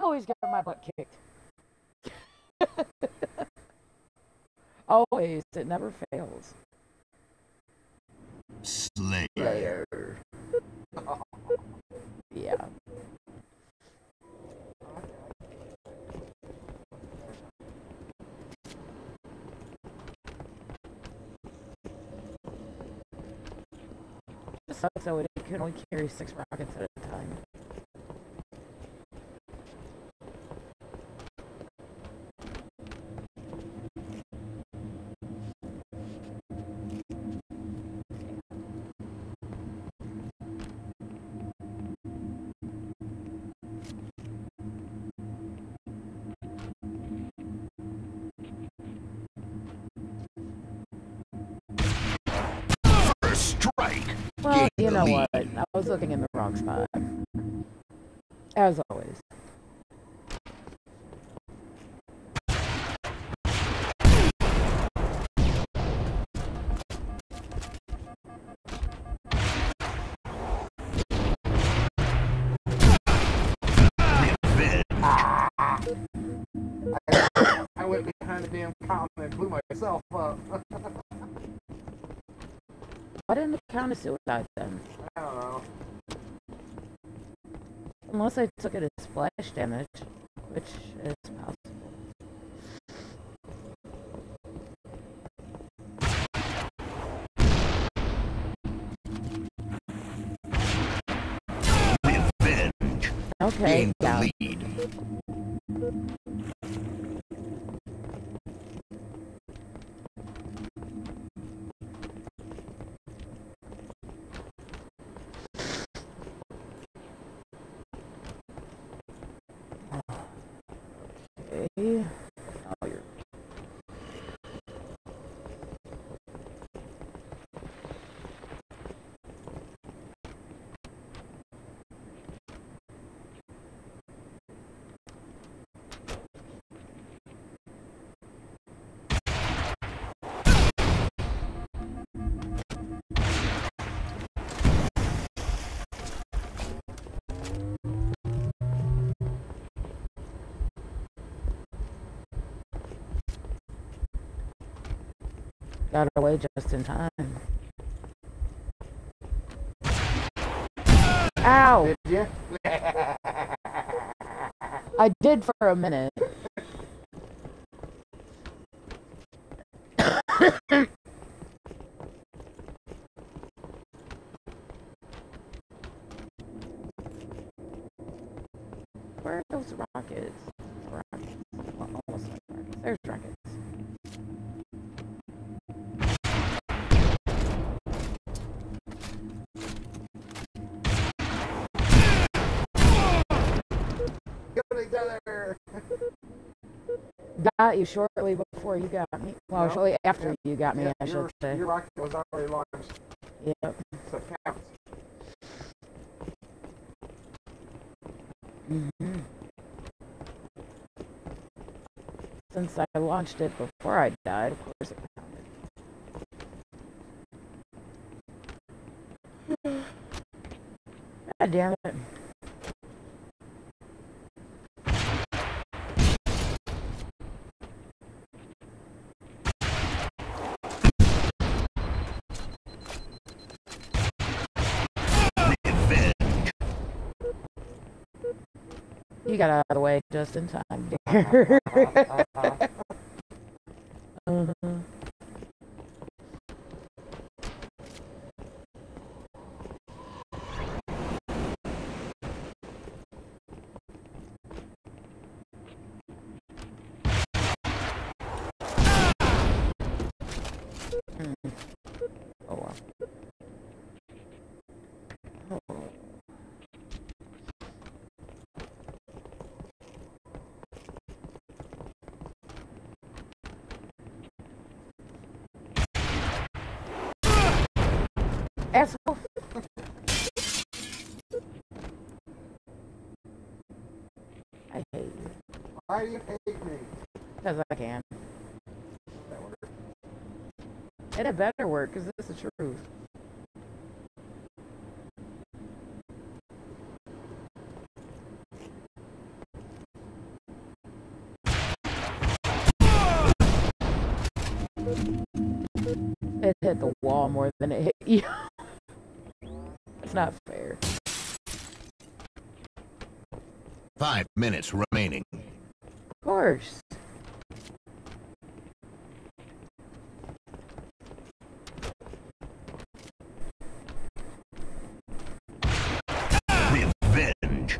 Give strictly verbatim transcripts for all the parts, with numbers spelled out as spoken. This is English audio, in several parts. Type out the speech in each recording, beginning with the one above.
always get my butt kicked. Always. It never fails. Slayer. Slayer. Yeah. It sucks though, it can only carry six rockets at a time. Well, you know what? I was looking in the wrong spot. As always. Ah. I went behind the damn column and blew myself up. Why didn't it count as suicide then? I don't know. Unless I took it as splash damage, which is possible. Revenge. Okay, yeah. lead. Okay. Oh, you're... Got away just in time. Ow! Did you? I did for a minute. Where are those rockets? Rockets. Well, almost like rockets. There's rockets. Got you shortly before you got me. Well, no. shortly after you got me, yeah, I should your, say. Your rocket was already launched. Yep. So it counts. Mm-hmm. Since I launched it before I died, of course it counted. God damn it. You got out of the way just in time, dear. uh-huh. Mm. Oh well. Oh. Asshole. I hate you. Why do you hate me? Because I can. It had better work, because this is the truth. It hit the wall more than it hit you. It's not fair. Five minutes remaining. Of course. Revenge.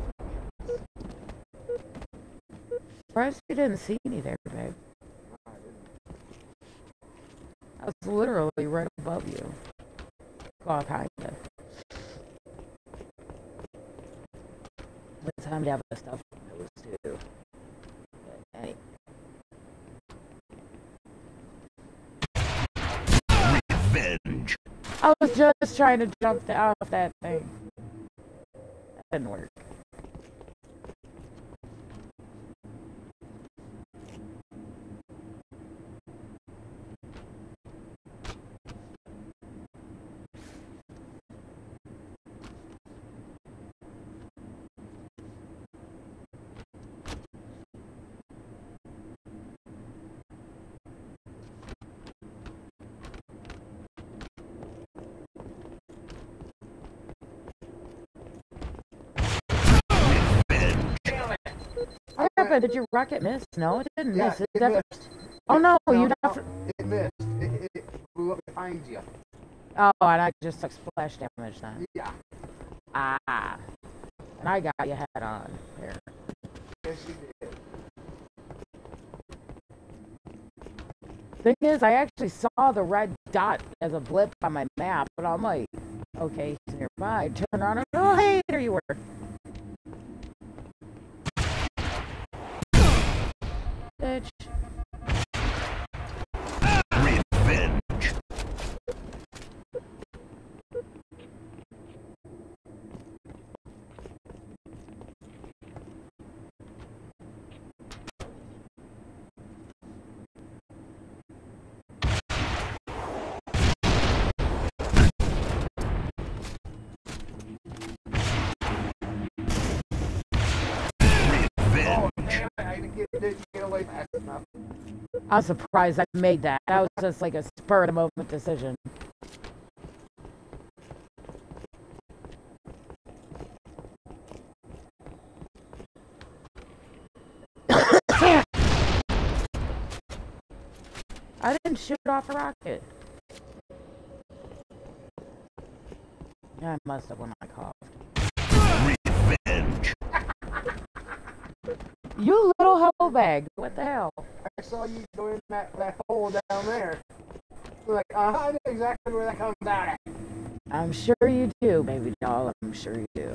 Surprised you didn't see me there, babe. I was literally right above you. Well, kinda. It's time to have the stuff on those too. But anyway. Revenge. I was just trying to jump off that thing. That didn't work. What happened? Did your rocket miss? No, it didn't Yeah, miss. It it definitely. missed. Oh no, No, you no, definitely. It missed. It, it, it blew up behind you. Oh, and I just took splash damage then. Yeah. Ah. And I got you head on there. Yes, you did. Thing is, I actually saw the red dot as a blip on my map, but I'm like, okay, he's nearby. Turn around and oh, hey, there you were. Bitch. Revenge. Oh, damn it. I didn't get, didn't get away fast enough. I'm surprised I made that. That was just like a spur of the moment decision. I didn't shoot off a rocket. Yeah, I must have when I coughed. Revenge. You little hoe bag. What the hell? I saw you go in that, that hole down there. You're like, uh huh, I know exactly where that comes out at. I'm sure you do, baby doll. I'm sure you do.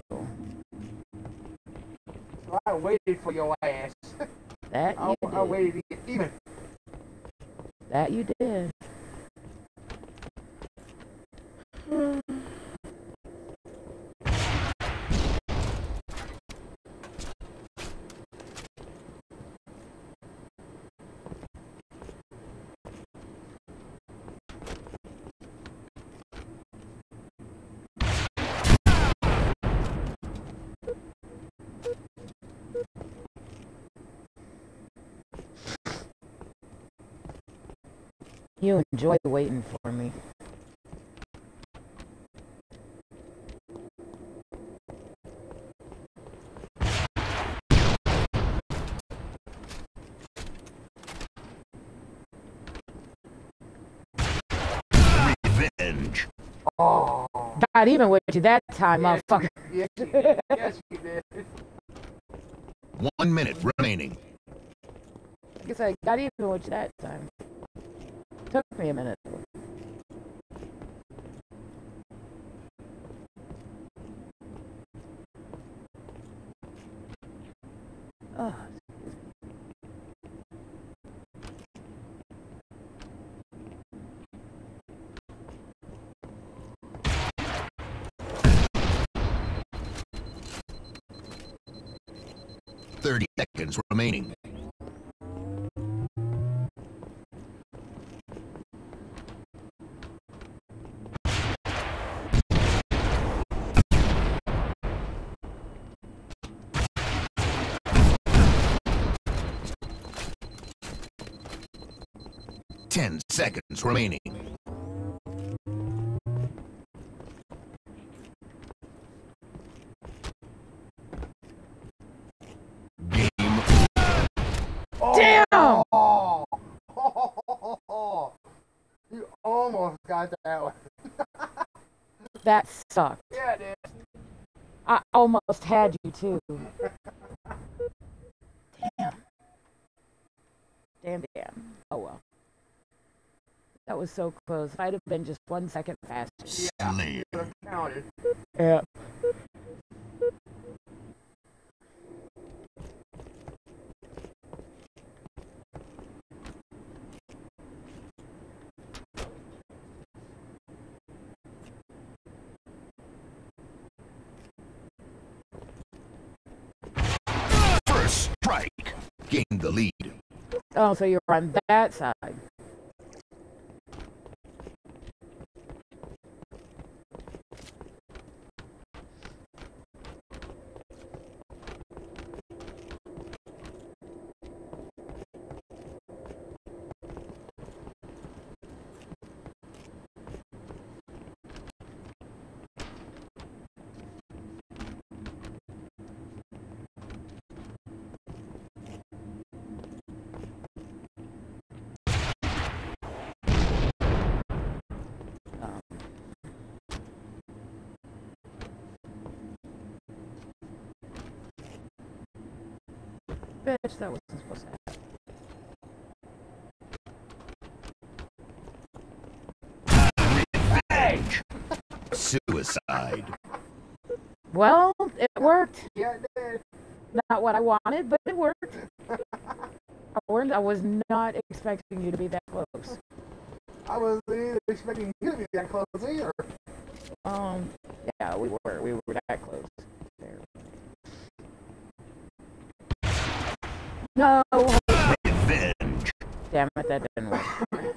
So I waited for your ass. That I, you I did. waited to get even. That you did. You enjoy waiting for me. Revenge. Oh. Got even with you that time, Yes, motherfucker. Yes, you did. Yes, you did. One minute remaining. I guess I got even with you that time. Took me a minute. Oh. Thirty seconds remaining. Ten seconds remaining. Game. Damn! Oh, you almost got that one. That sucked. Yeah, dude. I almost had you too. Damn. Damn, damn. Oh well. That was so close. If I'd have been just one second faster. Yeah, Slayer. could have counted. Yeah. First strike. Gain the lead. Oh, so you're on that side. Bitch, that wasn't supposed to happen. Revenge. Suicide. Well, it worked. Yeah, it did. Not what I wanted, but it worked. I weren't- I was not expecting you to be that close. I wasn't even expecting you to be that close either. Um, yeah, we were. We were that close. There. No! Revenge. Damn it, that didn't work.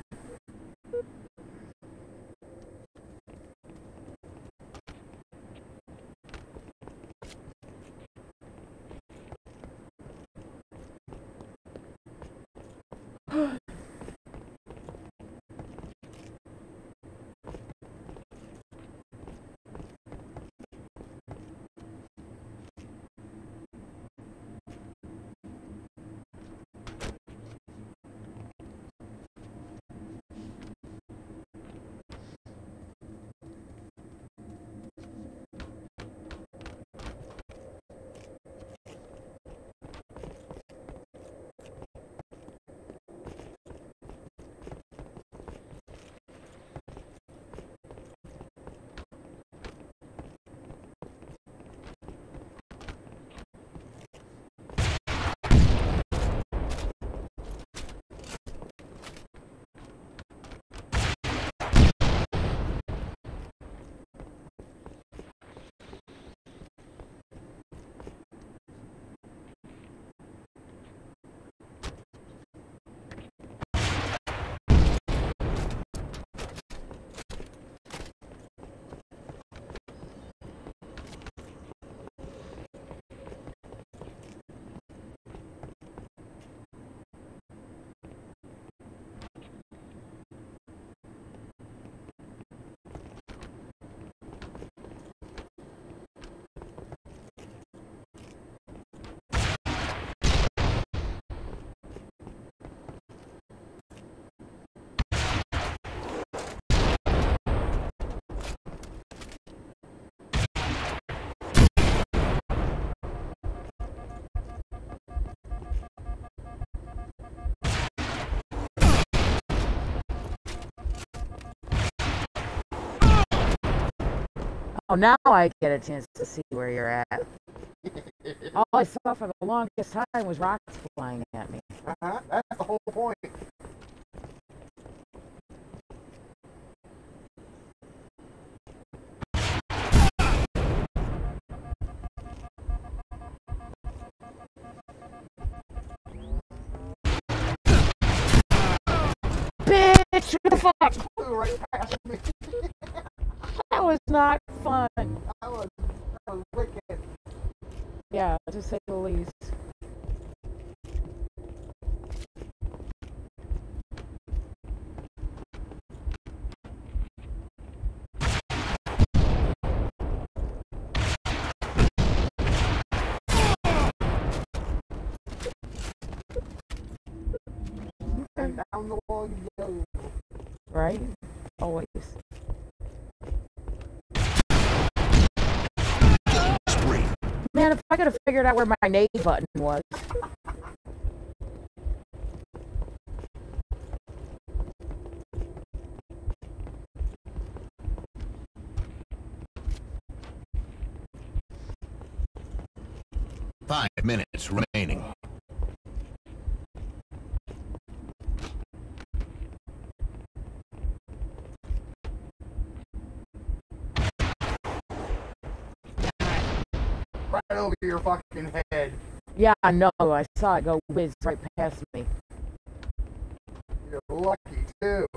Oh, now I get a chance to see where you're at. All I saw for the longest time was rocks flying at me. Uh-huh. That's the whole point. Bitch, what the fuck? Flew right past me. That was not fun. That was, that was wicked. Yeah, to say the least. and down the wall you go. Right? Always. Spree. Man, if I could have figured out where my nade button was. Five minutes remaining. Right over your fucking head. Yeah, I know. I saw it go whiz right past me. You're lucky, too.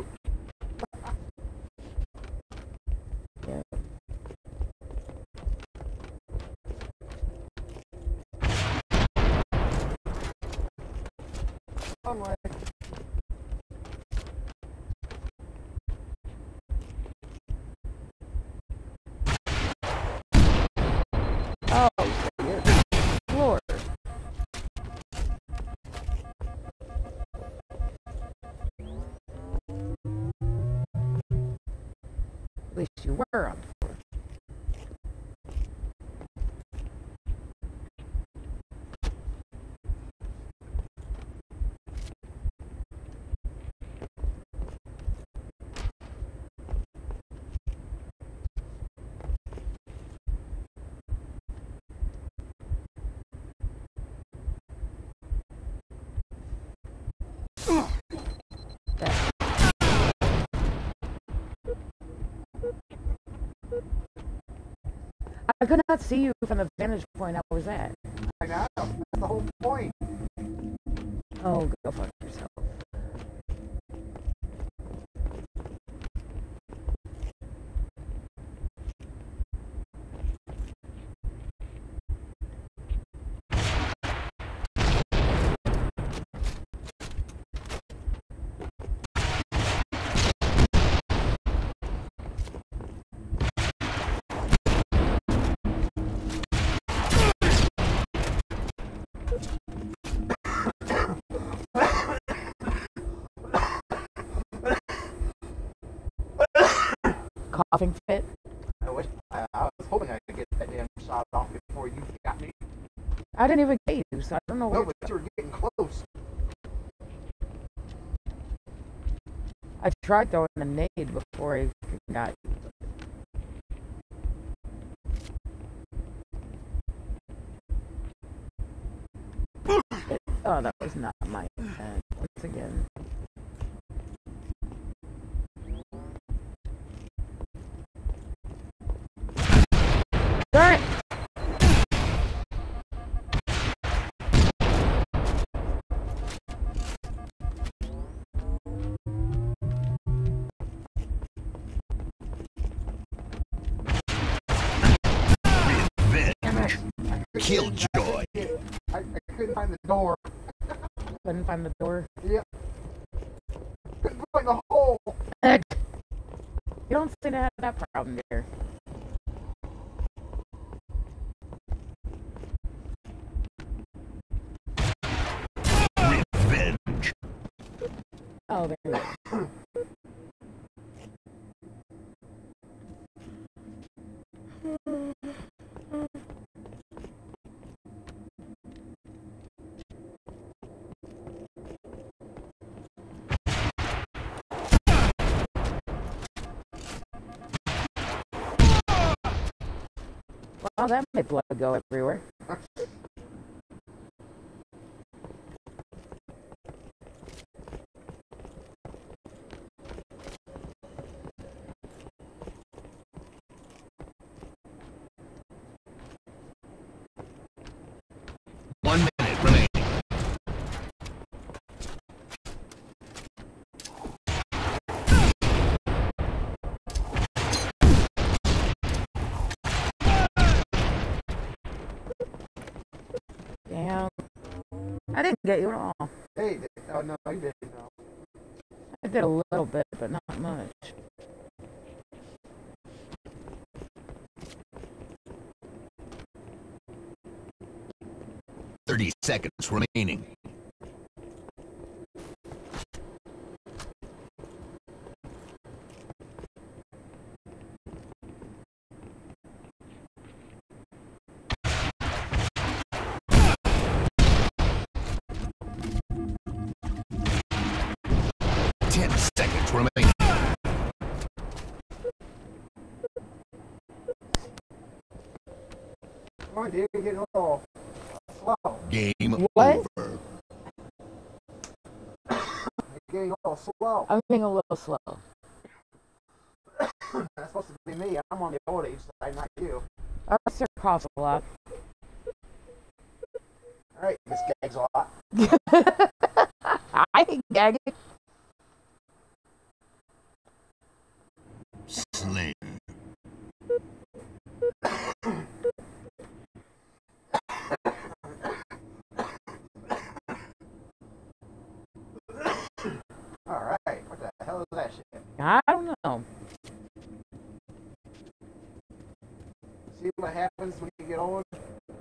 Yeah. One way. Oh, you're floor. At least you were on the floor. I could not see you from the vantage point I was at. I know. That's the whole point. Oh, go fuck yourself. Coughing fit. I wish I, I was hoping I could get that damn shot off before you got me. I didn't even get you, so I don't know No, what. but you were getting close. I tried throwing a nade before I got you. Oh, that was not my intent. Once again. Darn it! Revenge. Killjoy. I, I couldn't find the door. Couldn't find the door. Yep. Couldn't find the hole. Heck. You don't seem to have that problem there. Revenge. Oh, there we go. Well, that made blood go everywhere. One minute remaining. Damn. I didn't get you at all. Hey, oh no, you didn't know. I did a little bit, but not much. Thirty seconds remaining. Ten seconds remaining. Come on, dude, you're getting a little slow. Game What? over. You're getting a little slow. I'm getting a little slow. That's supposed to be me. I'm on the old age side, not you. I still cough a lot. Alright, Miss Gags a lot. I think gagging. Slain. Alright, what the hell is that shit? I don't know. See what happens when you get old?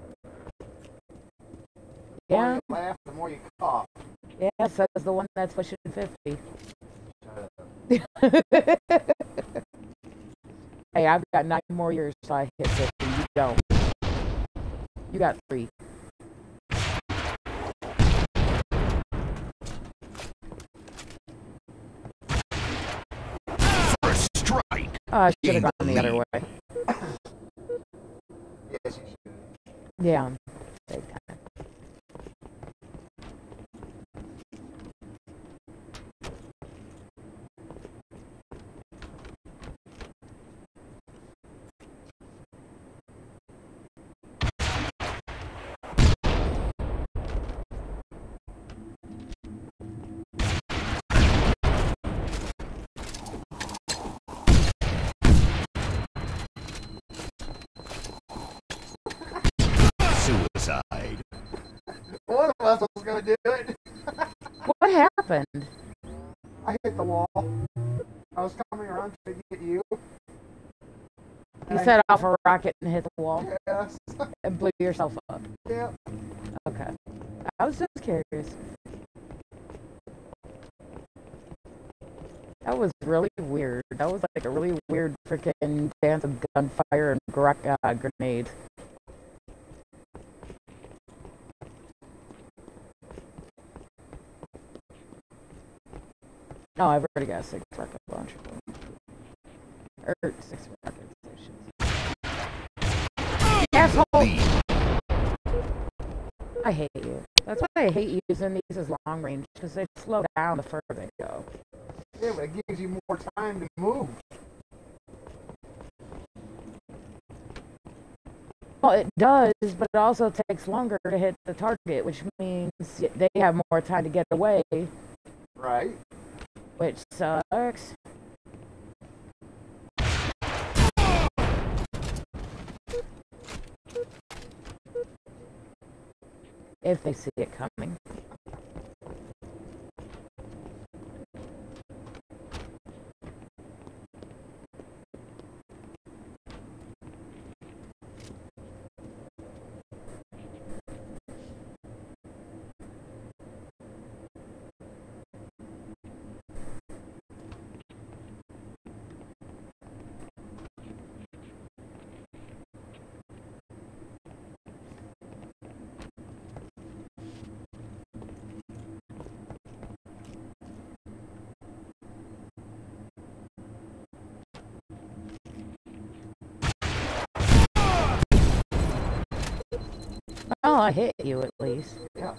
The more Yeah. you laugh, the more you cough. Yeah, says the one that's pushing fifty. Shut up. Hey, I've got nine more years till I hit fifty. You don't. You got three. First strike. Oh, I should Gain have the gone the other lead. way. Yes, you should. Yeah. Big time. Suicide. One of us was gonna do it. What happened? I hit the wall. I was coming around to get you. You And I- set off a rocket and hit the wall Yes. and blew yourself up. Yeah. Okay. I was just curious. That was really weird. That was like a really weird freaking dance of gunfire and gra- uh, grenades. Oh, I've already got six rocket launchers. Or six rocket stations. Asshole! Lead. I hate you. That's why I hate using these as long range, because they slow down the further they go. Yeah, but it gives you more time to move. Well, it does, but it also takes longer to hit the target, which means they have more time to get away, Right? which sucks. If they see it coming. Oh, I hit you at least. Yeah.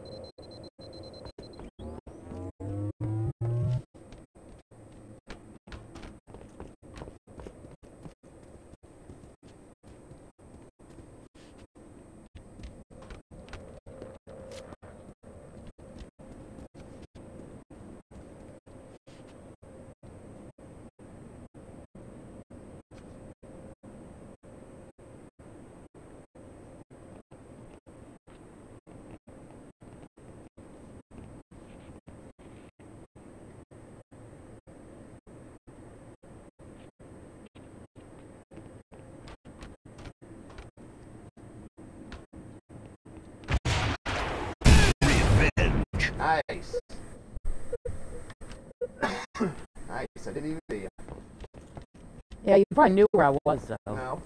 Revenge. Nice. Nice. I didn't even see you. Yeah, you probably knew where I was, though. No.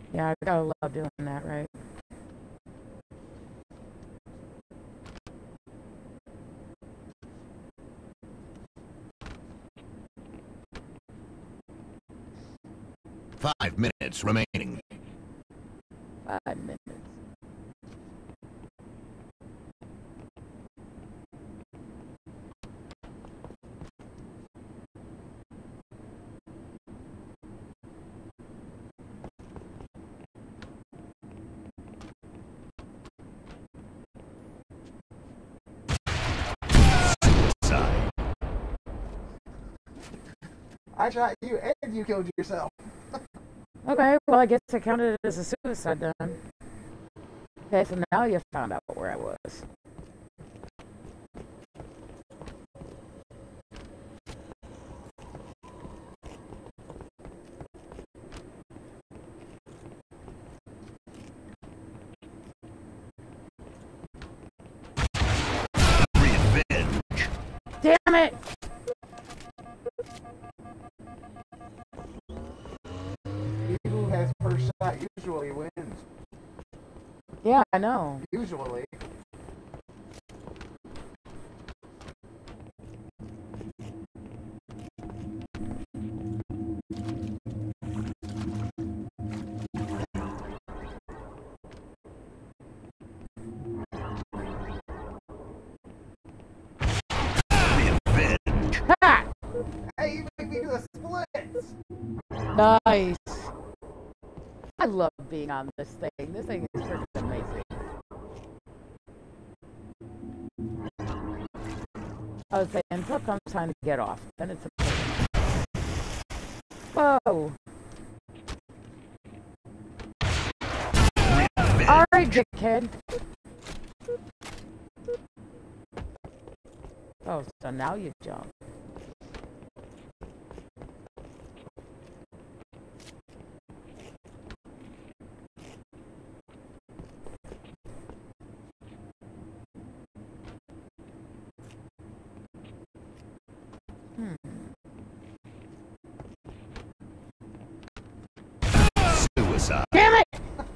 Yeah, I gotta love doing that, right? Five minutes remaining. Five minutes. Suicide. I shot you and you killed yourself. Okay, well, I guess I counted it as a suicide then. Okay, so now you found out where I was. Revenge. Damn it! He who has first shot usually wins. Yeah, I know. Usually. Revenge. Ha! Hey, you make me do the splits! Nice. I love being on this thing. This thing is freaking amazing. I was saying, until it comes time to get off, then it's amazing. Whoa. Revenge. Alright, dickhead. Oh, so now you jump. Hmm. Suicide. Damn it!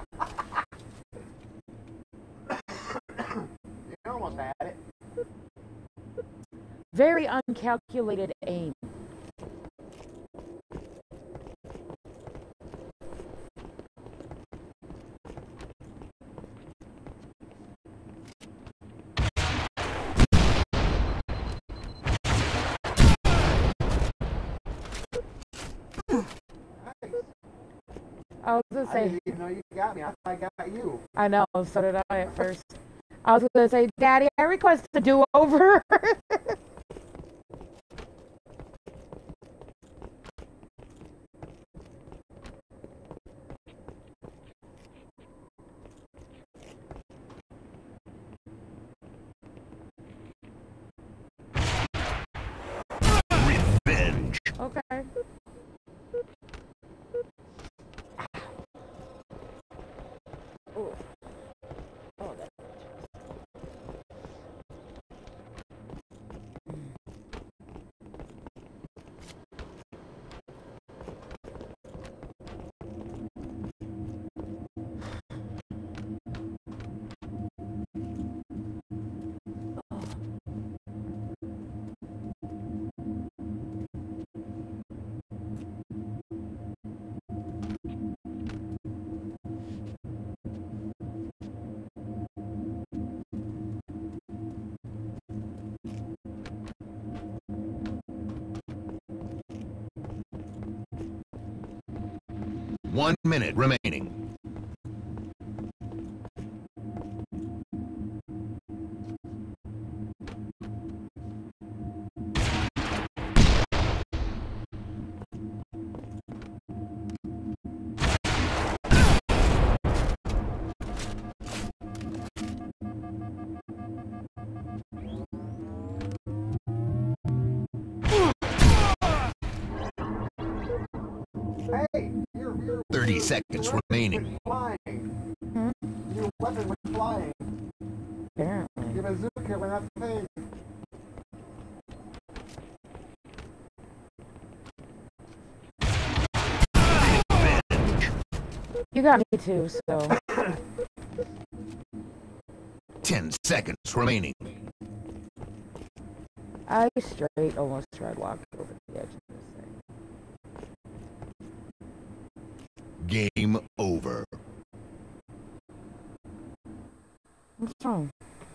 You almost had it. Very uncalculated aim. I was gonna I say, didn't even know you got me. I thought I got you. I know, so did I at first. I was gonna say, Daddy, I request a do-over. Revenge. Okay. Ooh. Oh, that. One minute remaining. Hey, your, your Thirty seconds your weapon remaining. went flying. Hmm? Your weapon went flying. Apparently. Your bazooka went up the thing. Revenge. You You got me too, so. Ten seconds remaining. I straight almost tried walking over the edge of this thing. Game over. What's wrong?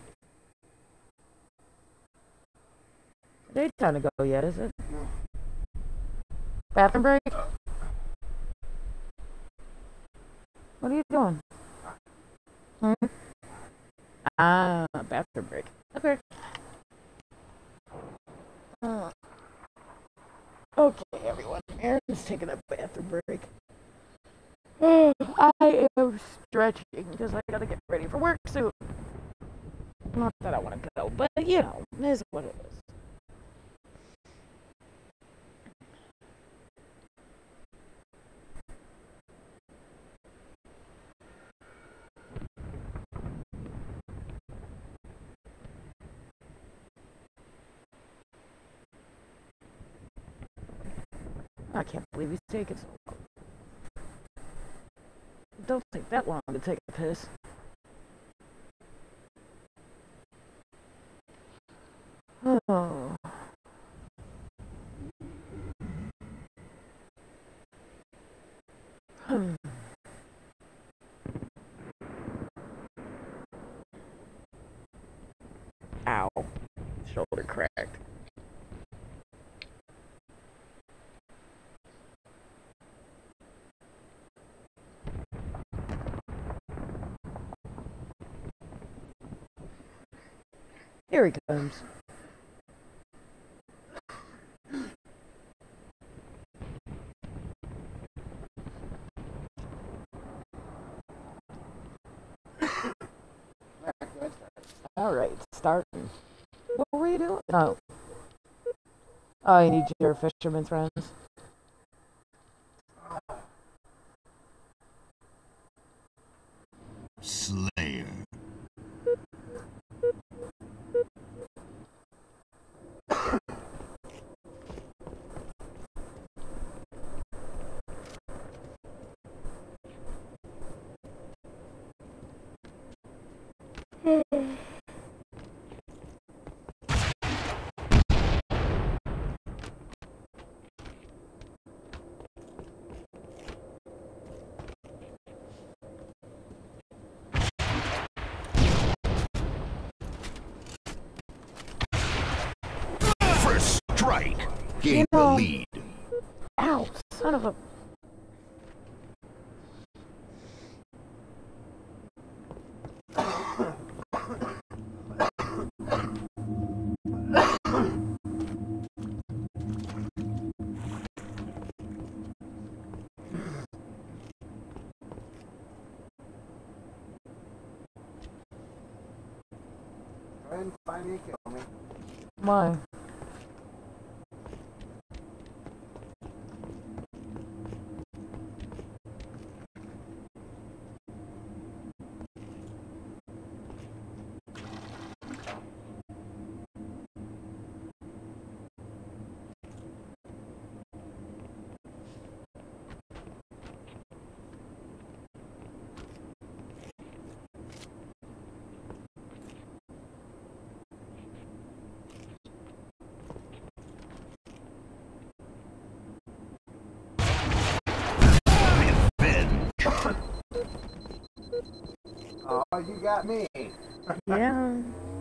It ain't time to go yet, is it? No. Bathroom break? What are you doing? Hmm? Ah, bathroom break. Okay. Uh, okay, everyone. Aaron's taking a bathroom break. I am stretching because I gotta get ready for work soon. Not that I want to go, but you know, it is what it is. I can't believe he's taking so long. It don't take that long to take a piss. Oh. Hmm. Ow. Shoulder cracked. Here he comes. All right, starting. What were you doing? Oh. Oh, you need your fisherman's friends. Slayer. First strike. Gain You the know- lead. Ow, son of a... Go ahead and find me and kill me. Why? Oh, you got me. Yeah.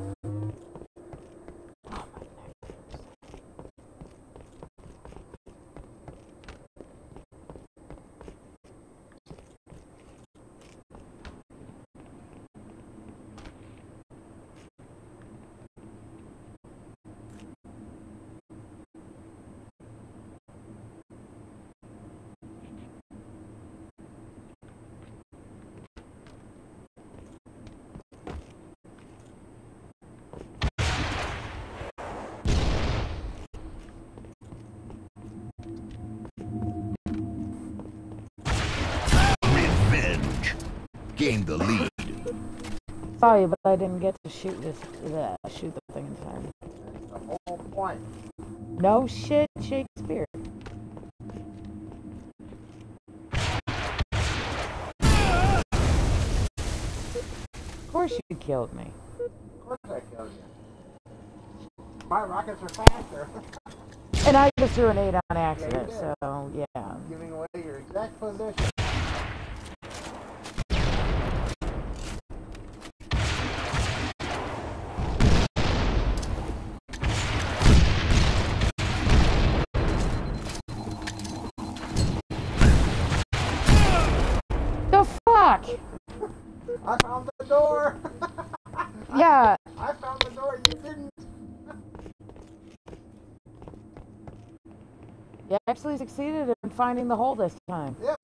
Revenge. Gain the lead. Sorry, but I didn't get to shoot this, uh, shoot the thing in time. That's the whole point. No shit, Shakespeare. course you killed me. Of course I killed you. My rockets are faster. And I just threw an eight on accident, Yeah, so yeah. Giving away your exact position. The fuck? I found the door. Yeah. I found the door. You didn't. You actually succeeded in finding the hole this time. Yep.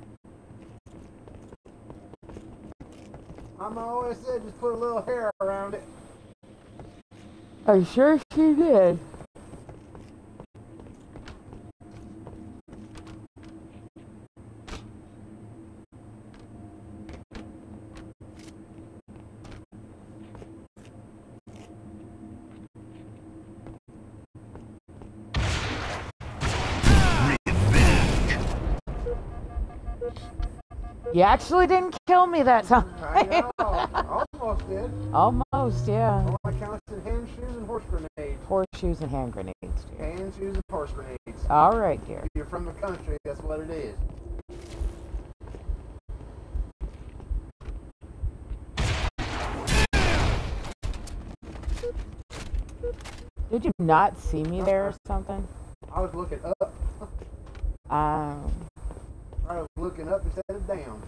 I'm always said just put a little hair around it. I'm sure she did. You actually didn't kill me that time. I know. Almost did. Almost, yeah. All my counts in hand shoes and horse grenades. Horseshoes and hand grenades, dear. Hand shoes and horse grenades. All right, dear. If you're from the country, that's what it is. Did you not see me there or something? I was looking up. Um, I was looking up instead of down.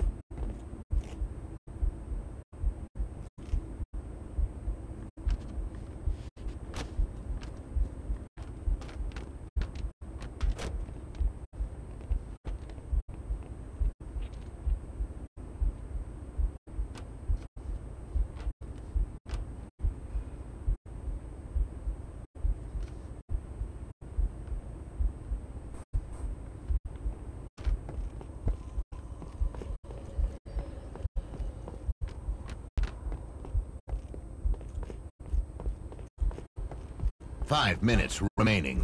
Five minutes remaining.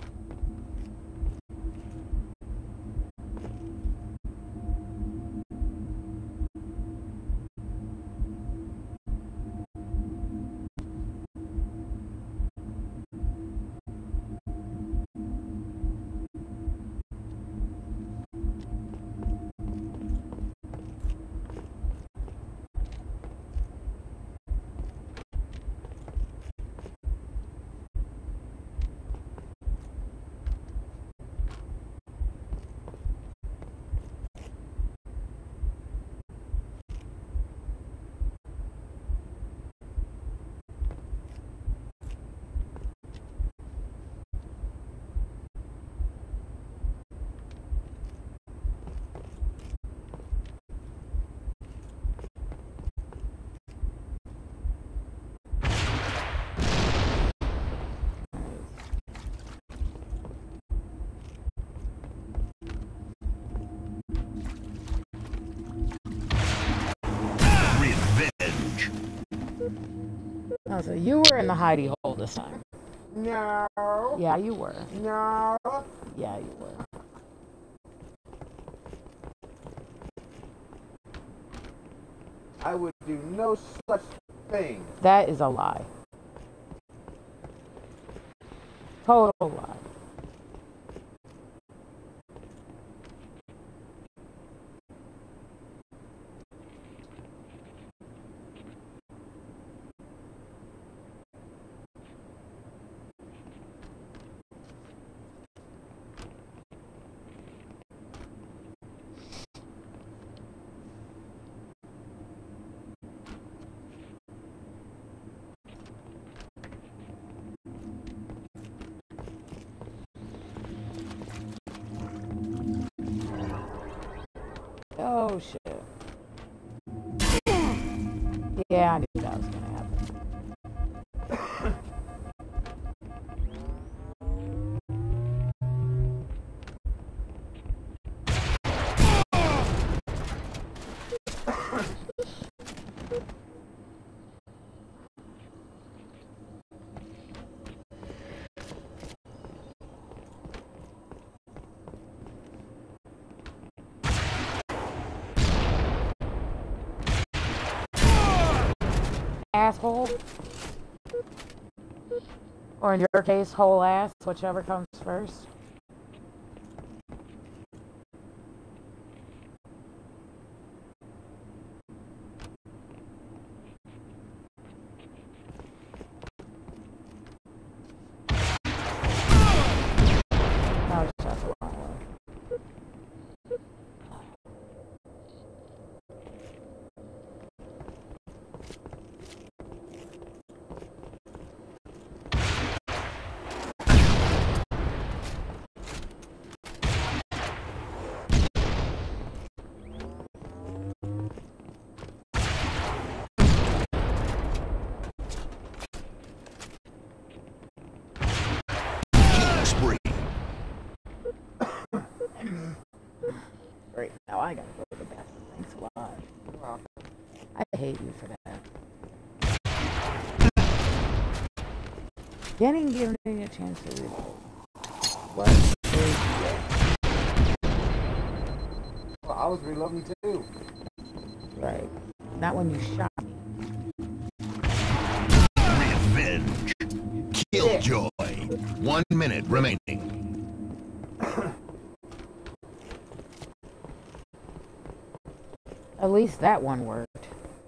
oh, so you were in the hidey hole this time. No. Yeah, you were. No. Yeah, you were. I would do no such thing. That is a lie. Total lie. Oh shit. Yeah, I knew that was gonna happen. asshole. Or in your case, whole ass, whichever comes first. Oh, shut the wrong way. Spree. Great, now I gotta go to the bathroom. Thanks a lot. Well, I hate you for that. Getting given a chance to reload. What is it? well, I was reloading too. Right. Not when you shot me. Revenge. Killjoy. One minute remaining. At least that one worked.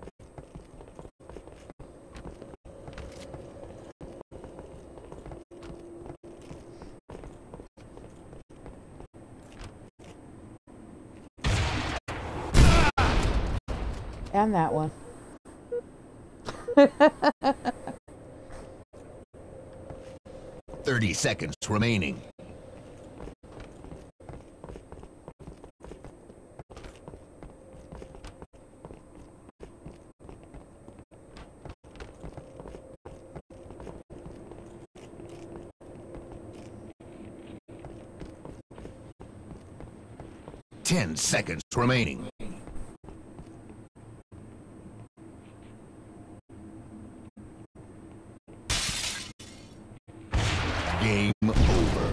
And that one. Thirty seconds remaining. Ten seconds remaining. Game over.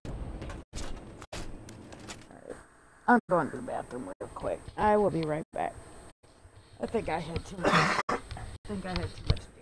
I'm going to the bathroom real quick. I will be right back. I think I had too much. I think I had too much dairy.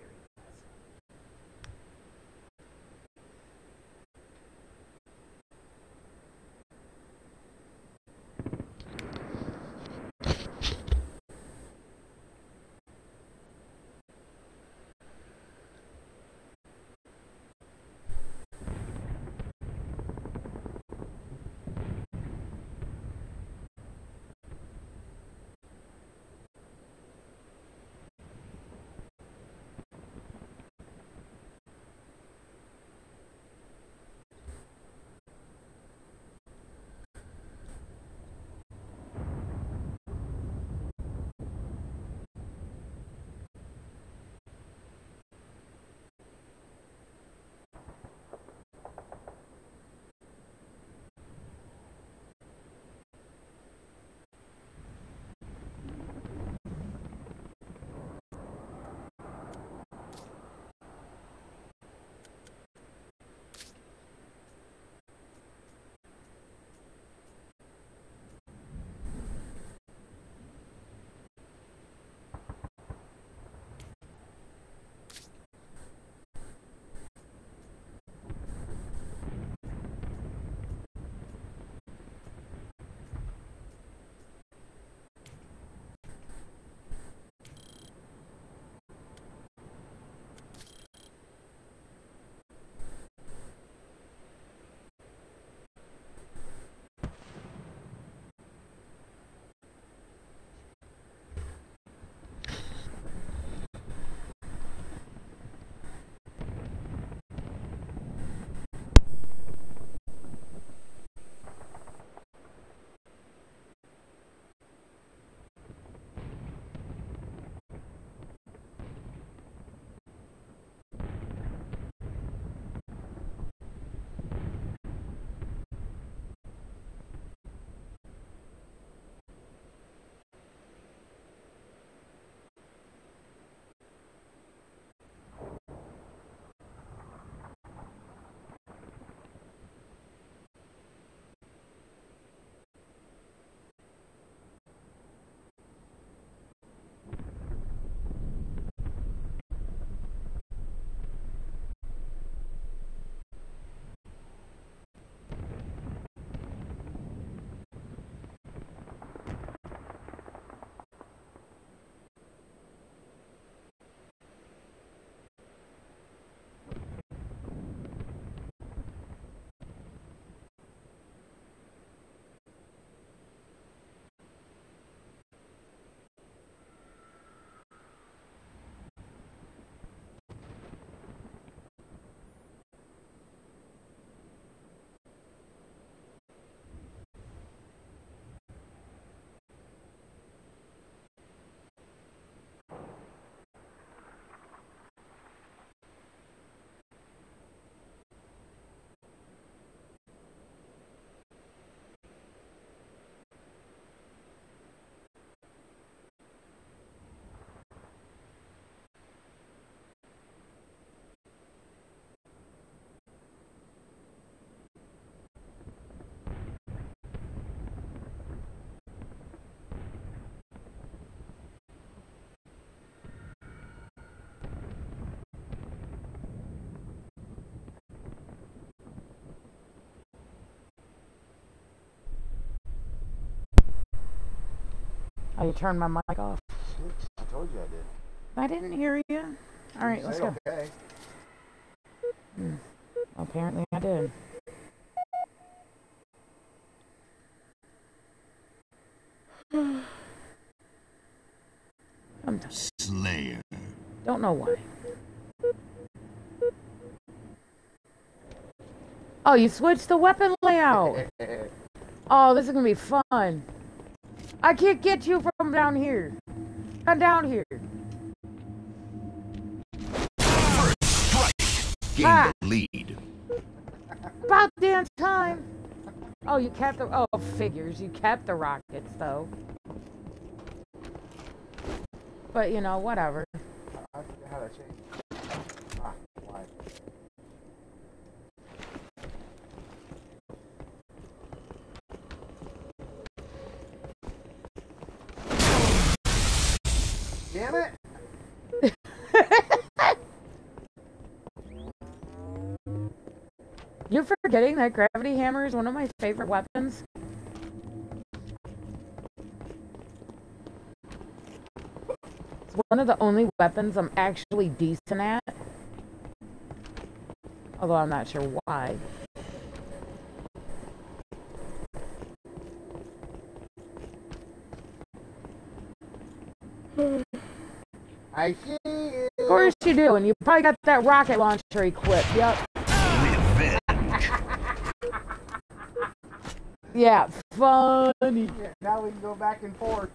Oh, you turned my mic off. I told you I did. I didn't hear you. All right, You let's said go. okay. Hmm. Apparently I did. I'm done. Slayer. Don't know why. Oh, you switched the weapon layout. Oh, this is gonna be fun. I can't get you from down here. Come down here. First strike. Gain Ah. the lead. About damn time. Oh, you kept the. Oh, figures. You kept the rockets, though. But, you know, whatever. I forget how to change. Ah, why? Damn it! You're forgetting that gravity hammer is one of my favorite weapons. It's one of the only weapons I'm actually decent at. Although I'm not sure why. I see you. Of course you do, and you probably got that rocket launcher equipped. Yep. Revenge. Yeah, funny. Yeah, now we can go back and forth.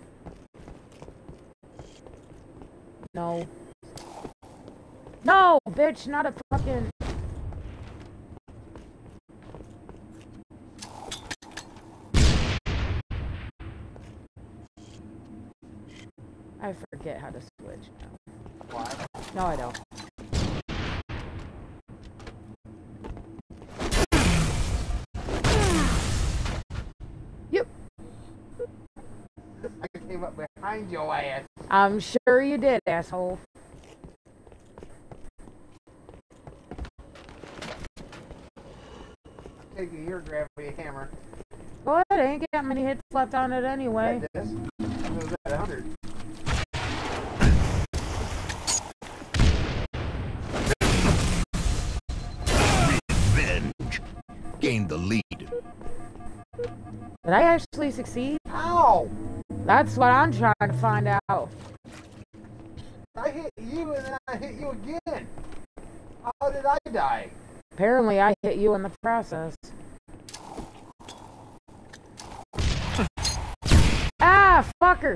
No. No, bitch, not a fucking... I forget how to switch now. Why? No, I don't. Yep. I came up behind your ass. I'm sure you did, asshole. Taking your gravity hammer. Go ahead, I ain't got many hits left on it anyway. That is. It was at one hundred. Revenge. Gain the lead. Did I actually succeed? Ow! That's what I'm trying to find out. I hit you and then I hit you again. How did I die? Apparently, I hit you in the process. Ah, fucker!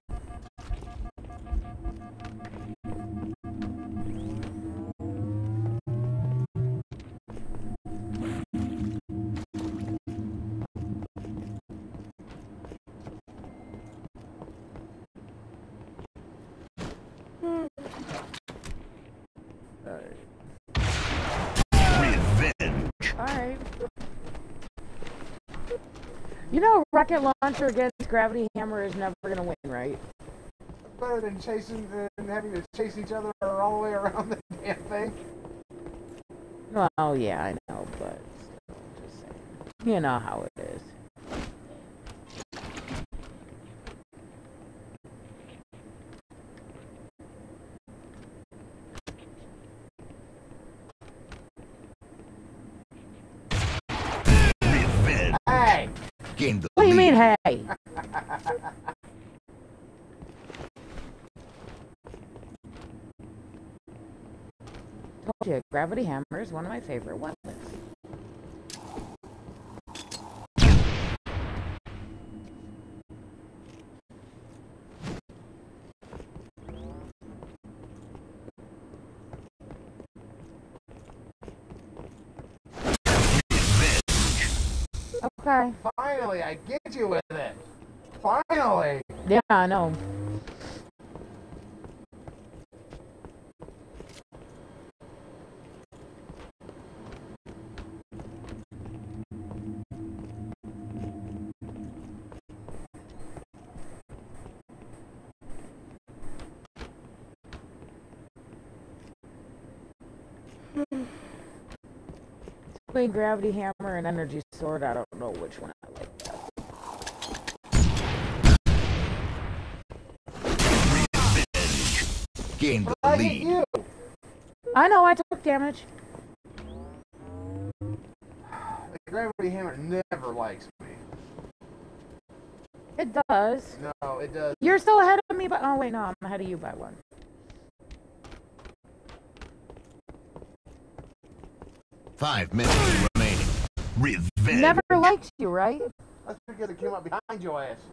Revenge. Alright. You know, rocket launcher against gravity hammer is never gonna win, right? Better than chasing and having to chase each other all the way around the damn thing. Well, yeah, I know, but still, just saying. You know how it is. Revenge. Hey! Gain the What do you lead. mean, hey? Told you, gravity hammer is one of my favorite weapons. Okay. Finally, I get you with it. Finally! Yeah, I know. Between gravity hammer and energy sword, I don't know which one I like best. gained the I hit lead. you. I know I took damage. The gravity hammer never likes me. It does. No, it does. You're still ahead of me, but oh wait, no, I'm ahead of you by one. Five minutes remaining. Revenge. Never liked you, right? That's because it came up behind your ass.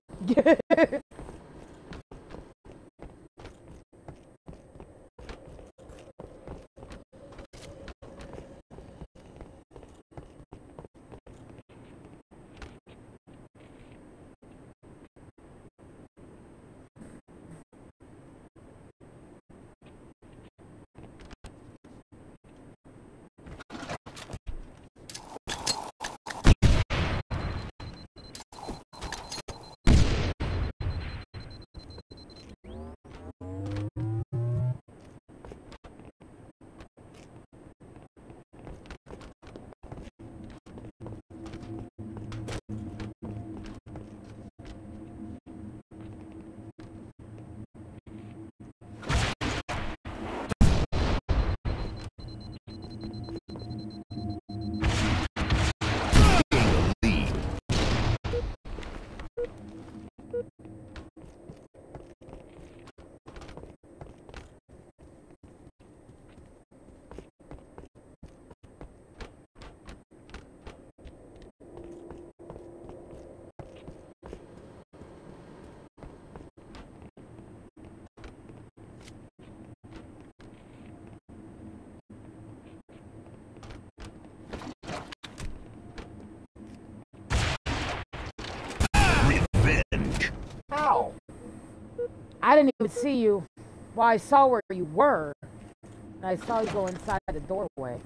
Ow! I didn't even see you. Well, I saw where you were. And I saw you go inside the doorway.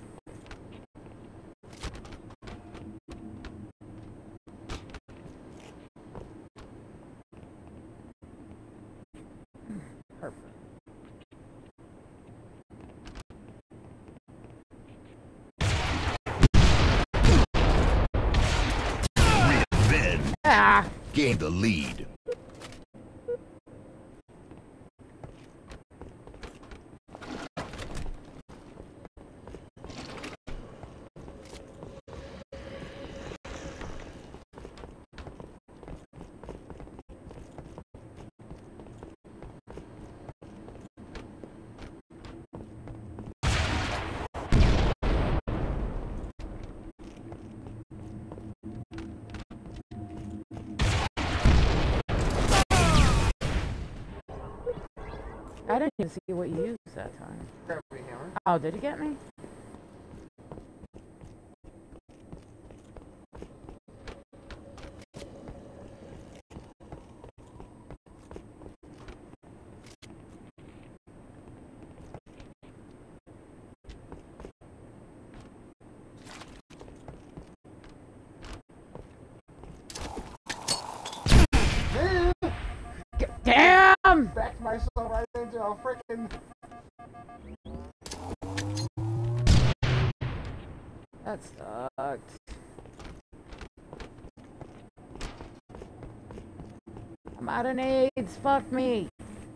Perfect. Revenge. Ah! Gained the lead. I didn't even see what you used that time. Gravity hammer. Oh, did you get me? Damn! Backed myself right into a freaking. That sucked. I'm out of nades. Fuck me.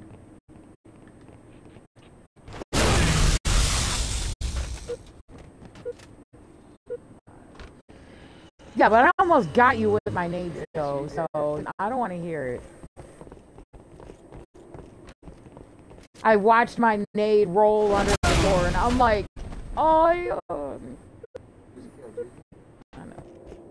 Yeah, but I almost got you with my nades though, so I don't want to hear it. I watched my nade roll under the door, and I'm like, oh, yeah. I know.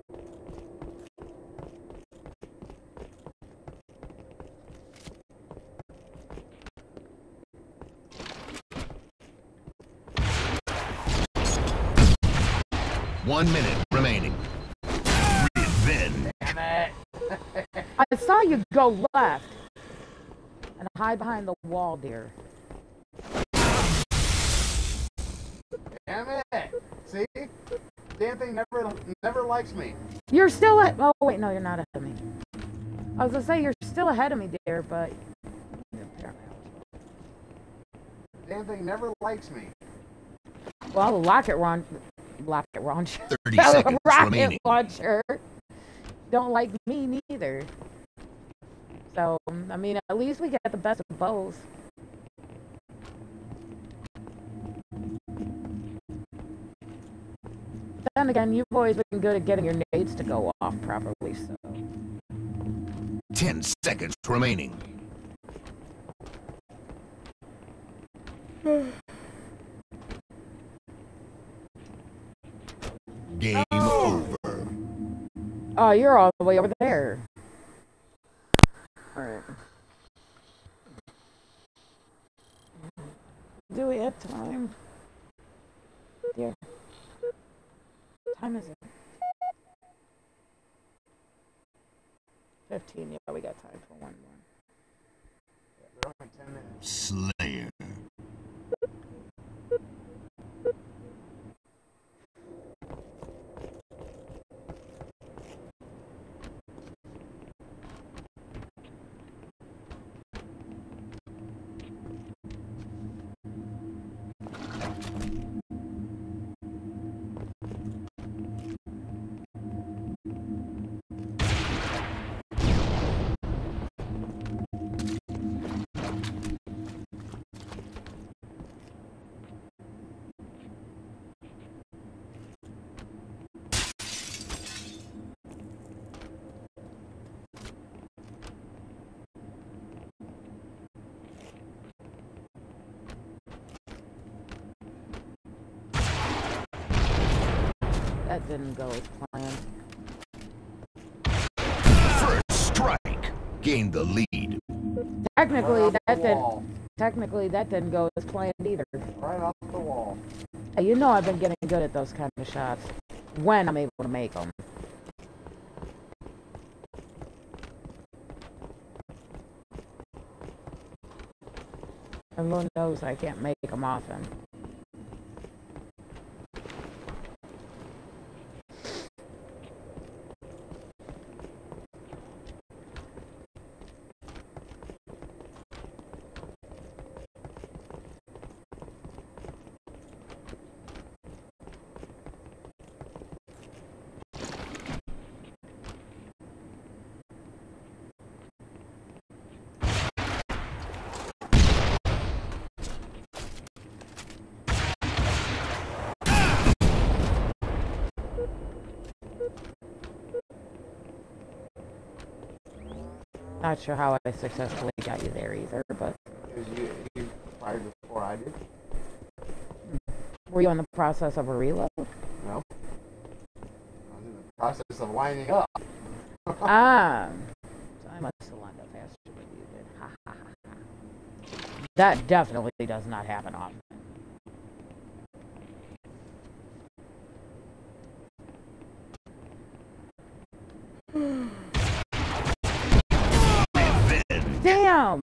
One minute remaining. Revenge. Damn it! I saw you go left and hide behind the wall, dear. Damn it! See? Damn thing never never likes me. You're still at. Oh wait, no, you're not ahead of me. I was gonna say you're still ahead of me, dear, but. Damn thing never likes me. Well, rocket launch, rocket launcher, Thirty seconds rocket remaining. launcher don't like me neither. So I mean, at least we get the best of both. then again, you've always been good at getting your nades to go off properly, so. Ten seconds remaining. Game over. Oh, you're all the way over there. Alright. Do we have time? Yeah. What time is it? Fifteen, yeah, we got time for one more. Yeah, we're only ten minutes. Slayer. That didn't go as planned. First strike. Gain the lead. Technically, Right off that the didn't. wall. Technically, that didn't go as planned either. Right off the wall. Hey, you know I've been getting good at those kind of shots when I'm able to make them. And Lord knows I can't make them often. Not sure how I successfully got you there either, but Because you, you fired before I did. were you in the process of a reload? No. I was in the process of lining up. Ah, so I must have lined up faster than you did. Ha ha ha ha. That definitely does not happen often. Damn!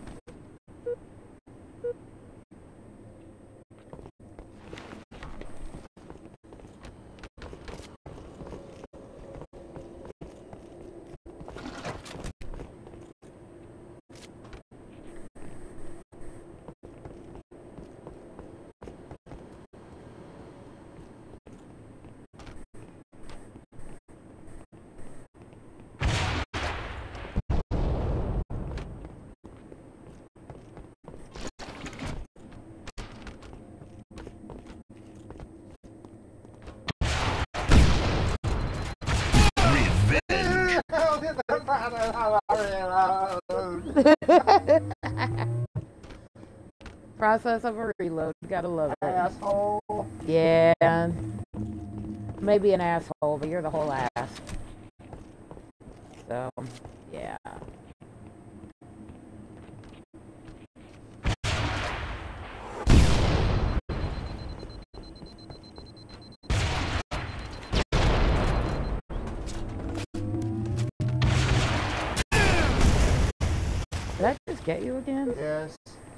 Process of a reload. Gotta love it. Asshole. Yeah. Maybe an asshole, but you're the whole ass. So, yeah. Did that just get you again? Yes.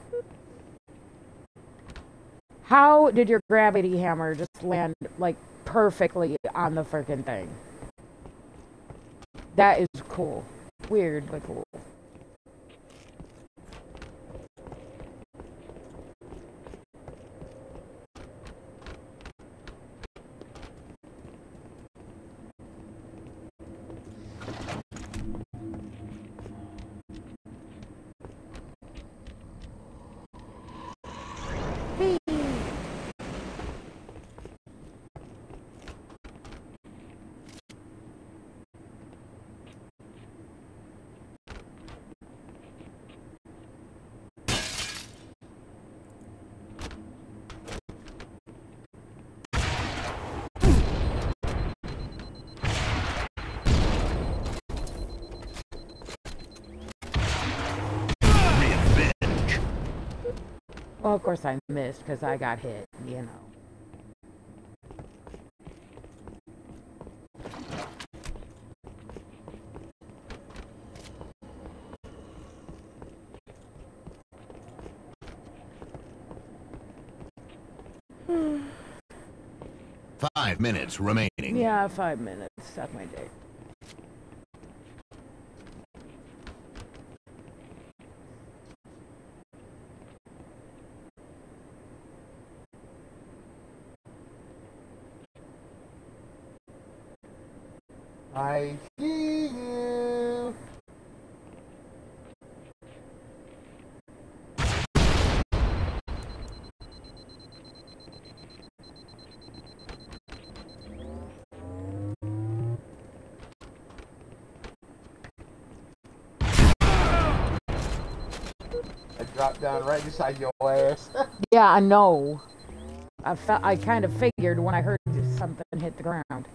How did your gravity hammer just land, like, perfectly on the frickin' thing? That is cool. Weird, but cool. Well, of course I missed because I got hit, you know. Five minutes remaining. Yeah, five minutes. Suck my dick. I see you. I dropped down right beside your ass. Yeah, I know. I felt. I kind of figured when I heard something hit the ground.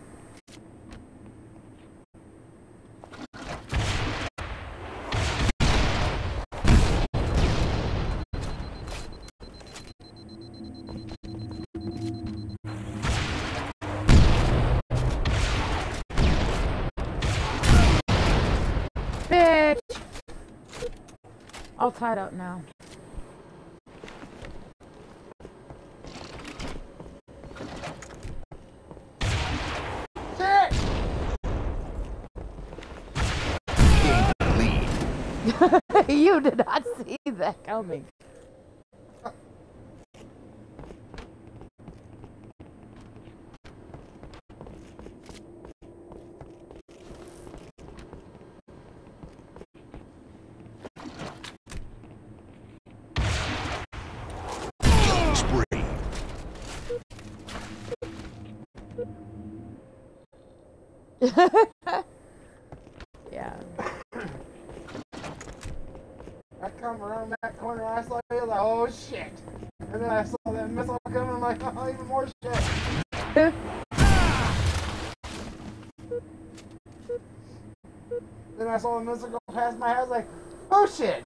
Bitch! All tied up now. Shit! Gain the lead. You did not see that coming. Killing spree. Yeah. I come around that corner, I saw you, like, oh shit. And then I saw that missile coming, I'm like, oh, even more shit. Then I saw the missile go past my head, I was like, oh shit.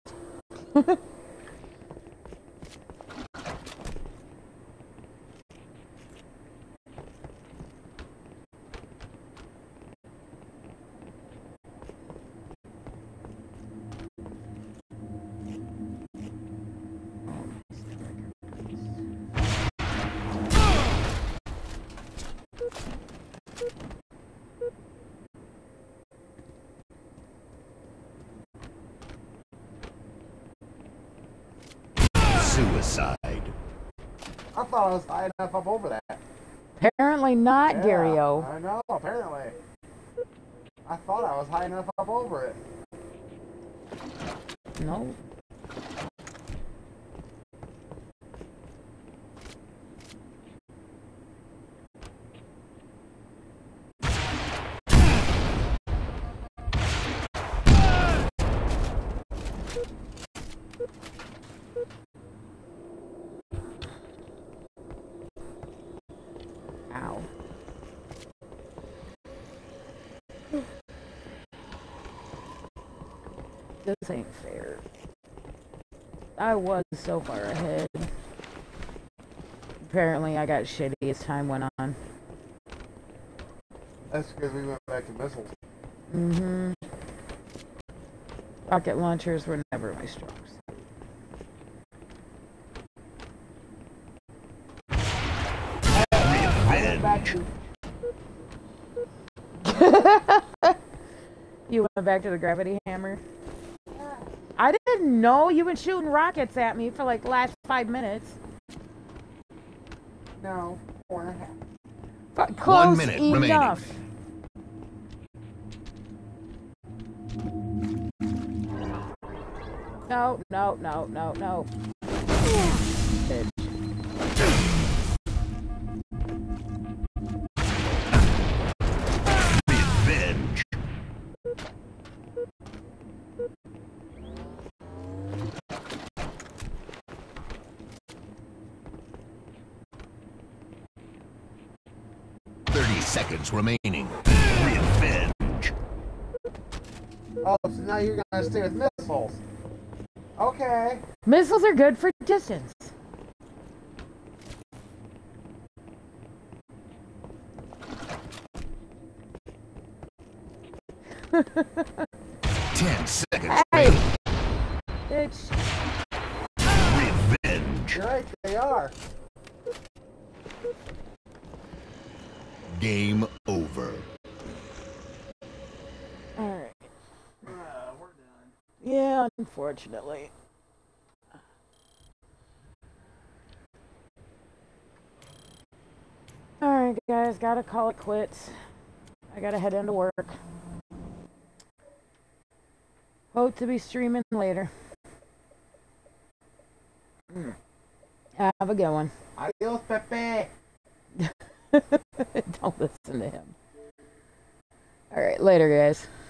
Suicide. I thought I was high enough up over that. Apparently not, Yeah, Dario. I know, apparently. I thought I was high enough up over it. No. Ow. This ain't fair. I was so far ahead. Apparently I got shitty as time went on. That's because we went back to missiles. Mm-hmm. Rocket launchers were never my strong suit. I went back to... You went back to the gravity hammer? I didn't know you've been shooting rockets at me for like the last five minutes. No, four and a half. But close One minute remaining. enough. No, no, no, no, no. Bitch. Revenge. Thirty seconds remaining. Revenge. Oh, so now you're gonna stay with missiles. Okay. Missiles are good for distance. Ten seconds. Hey! Bitch. Revenge. You're right, they are. Game over. Alright. Uh, we're done. Yeah, unfortunately. Alright, guys, gotta call it quits. I gotta head into work. Hope to be streaming later. Have a good one. Adios, Pepe. Don't listen to him. Alright, later, guys.